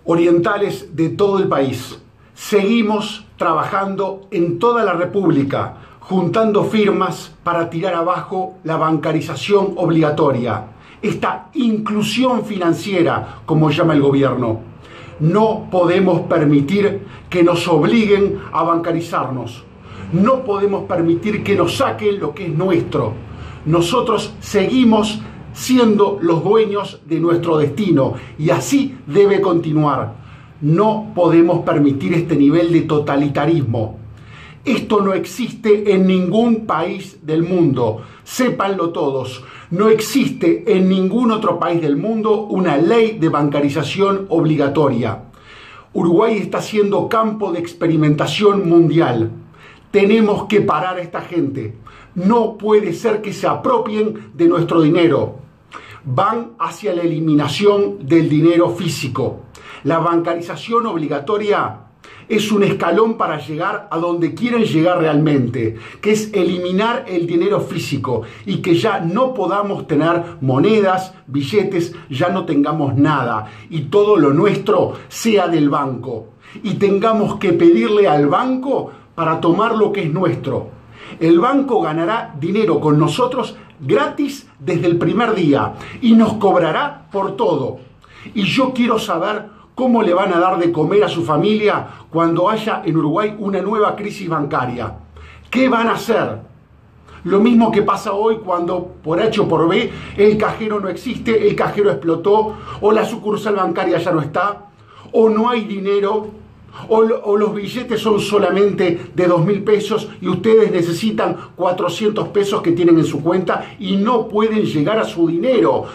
Orientales de todo el país, seguimos trabajando en toda la República, juntando firmas para tirar abajo la bancarización obligatoria, esta inclusión financiera, como llama el gobierno. No podemos permitir que nos obliguen a bancarizarnos. No podemos permitir que nos saquen lo que es nuestro. Nosotros seguimos siendo los dueños de nuestro destino y así debe continuar. No podemos permitir este nivel de totalitarismo. Esto no existe en ningún país del mundo, sépanlo todos. No existe en ningún otro país del mundo una ley de bancarización obligatoria. Uruguay está siendo campo de experimentación mundial. Tenemos que parar a esta gente. No puede ser que se apropien de nuestro dinero. Van hacia la eliminación del dinero físico. La bancarización obligatoria es un escalón para llegar a donde quieren llegar realmente, que es eliminar el dinero físico y que ya no podamos tener monedas, billetes, ya no tengamos nada y todo lo nuestro sea del banco y tengamos que pedirle al banco para tomar lo que es nuestro. El banco ganará dinero con nosotros gratis desde el primer día y nos cobrará por todo. Y yo quiero saber cómo le van a dar de comer a su familia cuando haya en Uruguay una nueva crisis bancaria. ¿Qué van a hacer? Lo mismo que pasa hoy cuando por H o por B el cajero no existe, el cajero explotó, o la sucursal bancaria ya no está, o no hay dinero, o los billetes son solamente de 2.000 pesos y ustedes necesitan 400 pesos que tienen en su cuenta y no pueden llegar a su dinero,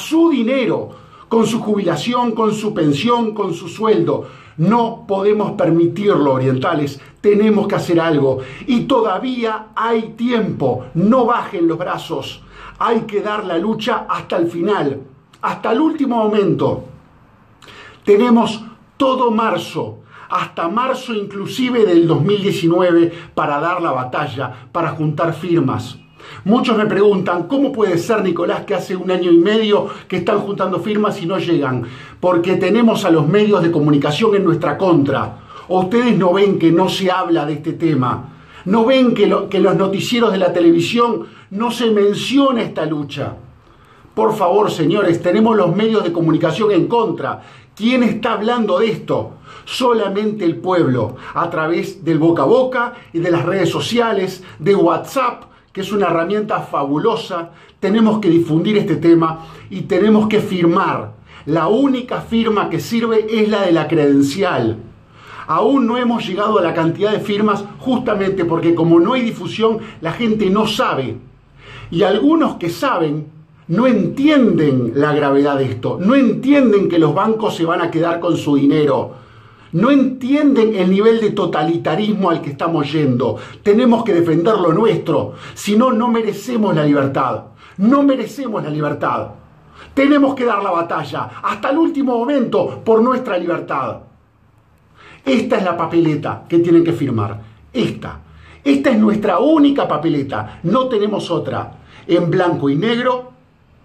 con su jubilación, con su pensión, con su sueldo. No podemos permitirlo, orientales. Tenemos que hacer algo. Y todavía hay tiempo. No bajen los brazos. Hay que dar la lucha hasta el final, hasta el último momento. Tenemos todo marzo, hasta marzo inclusive del 2019, para dar la batalla, para juntar firmas. Muchos me preguntan, ¿cómo puede ser, Nicolás, que hace 1 año y medio que están juntando firmas y no llegan? Porque tenemos a los medios de comunicación en nuestra contra. ¿O ustedes no ven que no se habla de este tema? ¿No ven que en los noticieros de la televisión no se menciona esta lucha? Por favor, señores, tenemos los medios de comunicación en contra. ¿Quién está hablando de esto? Solamente el pueblo, a través del boca a boca y de las redes sociales, de WhatsApp, que es una herramienta fabulosa. Tenemos que difundir este tema y tenemos que firmar. La única firma que sirve es la de la credencial. Aún no hemos llegado a la cantidad de firmas justamente porque como no hay difusión, la gente no sabe. Y algunos que saben no entienden la gravedad de esto, no entienden que los bancos se van a quedar con su dinero. No entienden el nivel de totalitarismo al que estamos yendo. Tenemos que defender lo nuestro. Si no, no merecemos la libertad. No merecemos la libertad. Tenemos que dar la batalla hasta el último momento por nuestra libertad. Esta es la papeleta que tienen que firmar. Esta es nuestra única papeleta. No tenemos otra. En blanco y negro,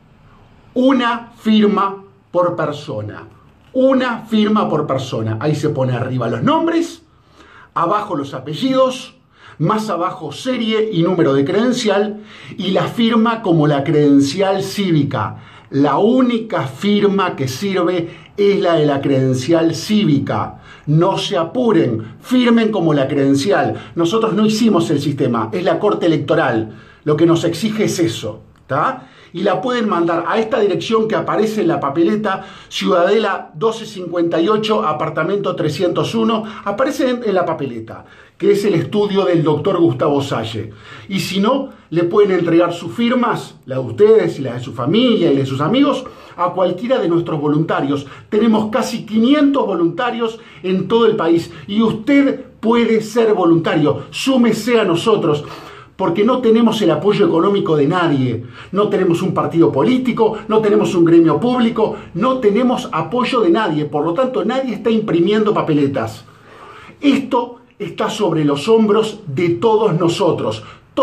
una firma por persona. Una firma por persona. Ahí se pone arriba los nombres, abajo los apellidos, más abajo serie y número de credencial y la firma como la credencial cívica. La única firma que sirve es la de la credencial cívica. No se apuren, firmen como la credencial. Nosotros no hicimos el sistema, es la Corte Electoral. Lo que nos exige es eso, ¿está? Y la pueden mandar a esta dirección que aparece en la papeleta, Ciudadela 1258, apartamento 301, aparece en la papeleta, que es el estudio del doctor Gustavo Salle. Y si no, le pueden entregar sus firmas, la de ustedes y la de su familia y de sus amigos, a cualquiera de nuestros voluntarios. Tenemos casi 500 voluntarios en todo el país y usted puede ser voluntario, súmese a nosotros. Porque no tenemos el apoyo económico de nadie, no tenemos un partido político, no tenemos un gremio público, no tenemos apoyo de nadie, por lo tanto nadie está imprimiendo papeletas. Esto está sobre los hombros de todos nosotros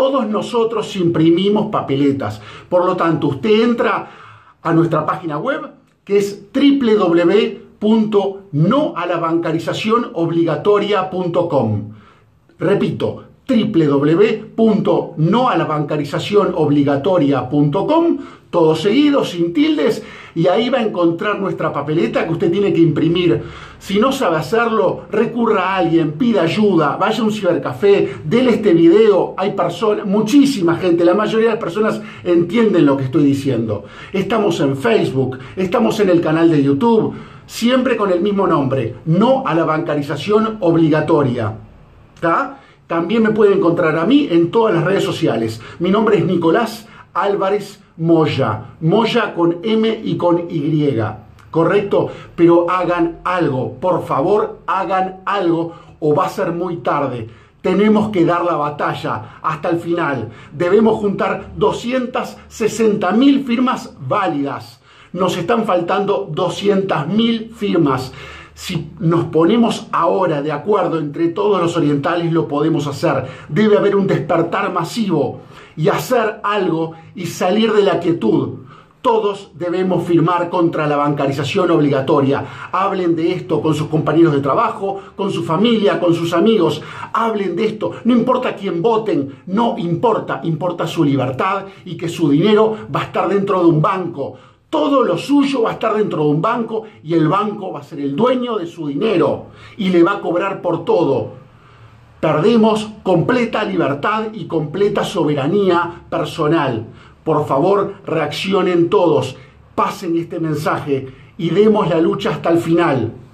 imprimimos papeletas, por lo tanto usted entra a nuestra página web que es www.uruguay.gov.ar www.noalabancarizacionobligatoria.com. Repito, www.noalabancarizacionobligatoria.com, todo seguido, sin tildes, y ahí va a encontrar nuestra papeleta que usted tiene que imprimir. Si no sabe hacerlo, recurra a alguien, pida ayuda, vaya a un cibercafé, dele este video. Hay personas, muchísima gente, la mayoría de las personas entienden lo que estoy diciendo. Estamos en Facebook, estamos en el canal de YouTube, siempre con el mismo nombre, No a la Bancarización Obligatoria. ¿Está? También me puede encontrar a mí en todas las redes sociales. Mi nombre es Nicolás Álvarez Moya. Moya con M y con Y. ¿Correcto? Pero hagan algo. Por favor, hagan algo o va a ser muy tarde. Tenemos que dar la batalla hasta el final. Debemos juntar 260.000 firmas válidas. Nos están faltando 200.000 firmas. Si nos ponemos ahora de acuerdo entre todos los orientales, lo podemos hacer. Debe haber un despertar masivo y hacer algo y salir de la quietud. Todos debemos firmar contra la bancarización obligatoria. Hablen de esto con sus compañeros de trabajo, con su familia, con sus amigos. Hablen de esto. No importa quién voten, no importa. Importa su libertad y que su dinero va a estar dentro de un banco. Todo lo suyo va a estar dentro de un banco y el banco va a ser el dueño de su dinero y le va a cobrar por todo. Perdemos completa libertad y completa soberanía personal. Por favor, reaccionen todos, pasen este mensaje y demos la lucha hasta el final.